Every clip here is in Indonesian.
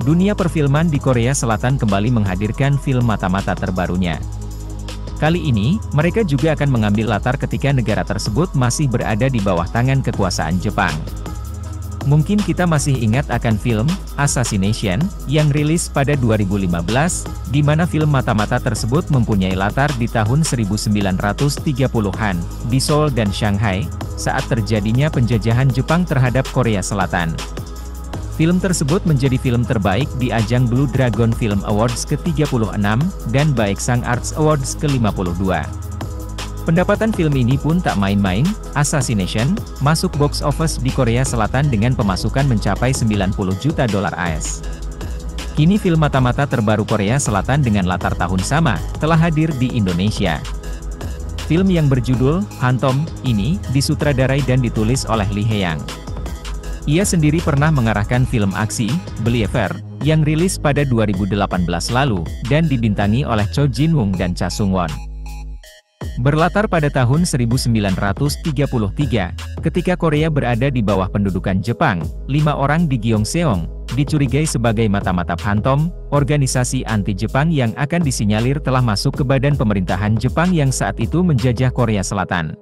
dunia perfilman di Korea Selatan kembali menghadirkan film mata-mata terbarunya. Kali ini, mereka juga akan mengambil latar ketika negara tersebut masih berada di bawah tangan kekuasaan Jepang. Mungkin kita masih ingat akan film Assassination yang rilis pada 2015, di mana film mata-mata tersebut mempunyai latar di tahun 1930-an, di Seoul dan Shanghai, saat terjadinya penjajahan Jepang terhadap Korea Selatan. Film tersebut menjadi film terbaik di ajang Blue Dragon Film Awards ke-36, dan Baeksang Arts Awards ke-52. Pendapatan film ini pun tak main-main. Assassination masuk box office di Korea Selatan dengan pemasukan mencapai 90 juta dolar AS. Kini film mata-mata terbaru Korea Selatan dengan latar tahun sama, telah hadir di Indonesia. Film yang berjudul Phantom ini disutradarai dan ditulis oleh Lee Hae-yang. Ia sendiri pernah mengarahkan film aksi, Believer, yang rilis pada 2018 lalu, dan dibintangi oleh Cho Jin-woong dan Cha Sung-won. Berlatar pada tahun 1933, ketika Korea berada di bawah pendudukan Jepang, 5 orang di Gyeongseong dicurigai sebagai mata-mata Phantom, organisasi anti-Jepang yang akan disinyalir telah masuk ke badan pemerintahan Jepang yang saat itu menjajah Korea Selatan.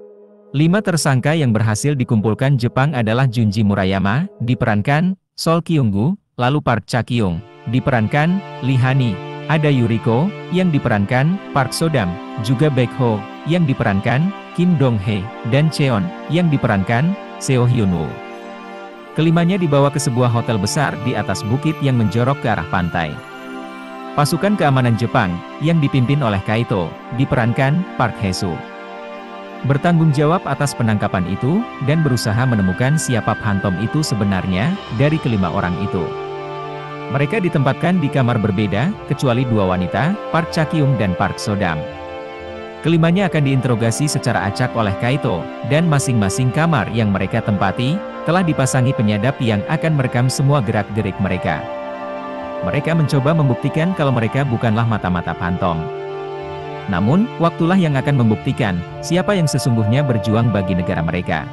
5 tersangka yang berhasil dikumpulkan Jepang adalah Junji Murayama, diperankan Sol Kyung-gu, lalu Park Cha-kyung, diperankan Lee Han-hee, ada Yuriko, yang diperankan Park So-dam, juga Baek-ho, yang diperankan Kim Dong-hae, dan Cheon, yang diperankan Seo Hyun-woo. Kelimanya dibawa ke sebuah hotel besar di atas bukit yang menjorok ke arah pantai. Pasukan keamanan Jepang, yang dipimpin oleh Kaito, diperankan Park Hae-soo, bertanggung jawab atas penangkapan itu, dan berusaha menemukan siapa Phantom itu sebenarnya, dari kelima orang itu. Mereka ditempatkan di kamar berbeda, kecuali 2 wanita, Park Cha-kyung dan Park So-dam. Kelimanya akan diinterogasi secara acak oleh Kaito, dan masing-masing kamar yang mereka tempati, telah dipasangi penyadap yang akan merekam semua gerak-gerik mereka. Mereka mencoba membuktikan kalau mereka bukanlah mata-mata Phantom. Namun, waktulah yang akan membuktikan, siapa yang sesungguhnya berjuang bagi negara mereka.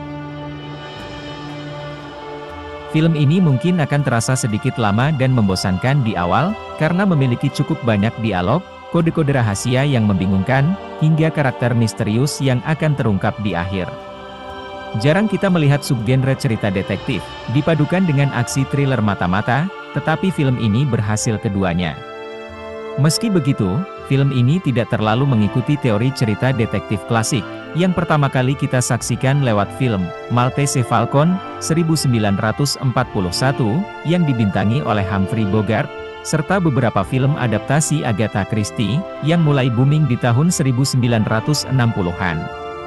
Film ini mungkin akan terasa sedikit lama dan membosankan di awal, karena memiliki cukup banyak dialog, kode-kode rahasia yang membingungkan, hingga karakter misterius yang akan terungkap di akhir. Jarang kita melihat subgenre cerita detektif, dipadukan dengan aksi thriller mata-mata, tetapi film ini berhasil keduanya. Meski begitu, film ini tidak terlalu mengikuti teori cerita detektif klasik, yang pertama kali kita saksikan lewat film Maltese Falcon 1941, yang dibintangi oleh Humphrey Bogart, serta beberapa film adaptasi Agatha Christie, yang mulai booming di tahun 1960-an.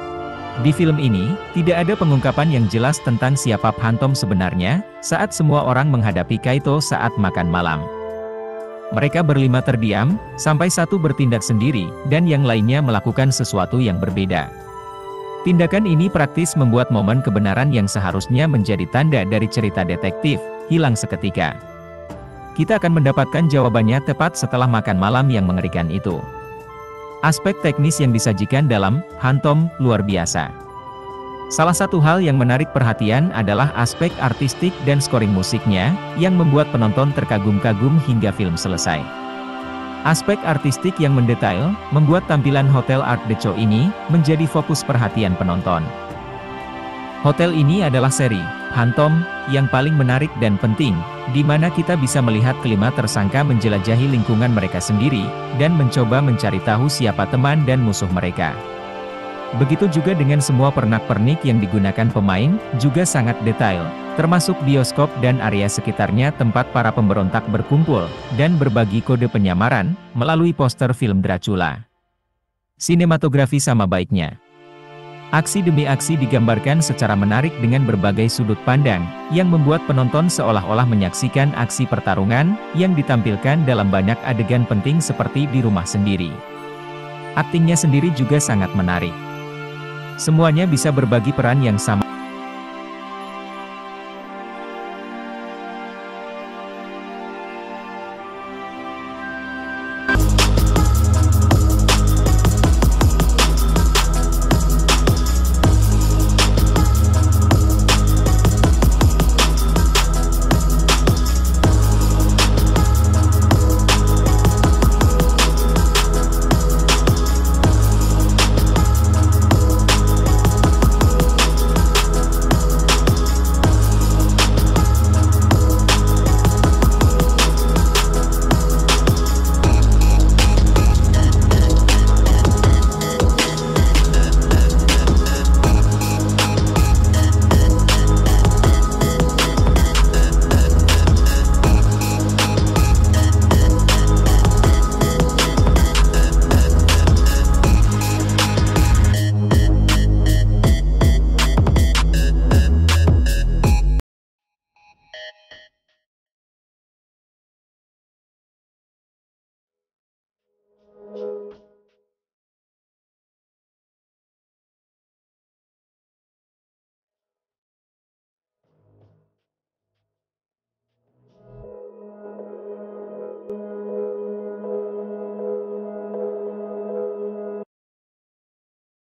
Di film ini, tidak ada pengungkapan yang jelas tentang siapa Phantom sebenarnya, saat semua orang menghadapi Kaito saat makan malam. Mereka berlima terdiam, sampai satu bertindak sendiri, dan yang lainnya melakukan sesuatu yang berbeda. Tindakan ini praktis membuat momen kebenaran yang seharusnya menjadi tanda dari cerita detektif, hilang seketika. Kita akan mendapatkan jawabannya tepat setelah makan malam yang mengerikan itu. Aspek teknis yang disajikan dalam Phantom luar biasa. Salah satu hal yang menarik perhatian adalah aspek artistik dan scoring musiknya, yang membuat penonton terkagum-kagum hingga film selesai. Aspek artistik yang mendetail, membuat tampilan Hotel Art Deco ini, menjadi fokus perhatian penonton. Hotel ini adalah seri Phantom yang paling menarik dan penting, di mana kita bisa melihat kelima tersangka menjelajahi lingkungan mereka sendiri, dan mencoba mencari tahu siapa teman dan musuh mereka. Begitu juga dengan semua pernak-pernik yang digunakan pemain, juga sangat detail, termasuk bioskop dan area sekitarnya tempat para pemberontak berkumpul, dan berbagi kode penyamaran, melalui poster film Dracula. Sinematografi sama baiknya. Aksi demi aksi digambarkan secara menarik dengan berbagai sudut pandang, yang membuat penonton seolah-olah menyaksikan aksi pertarungan, yang ditampilkan dalam banyak adegan penting seperti di rumah sendiri. Aktingnya sendiri juga sangat menarik. Semuanya bisa berbagi peran yang sama.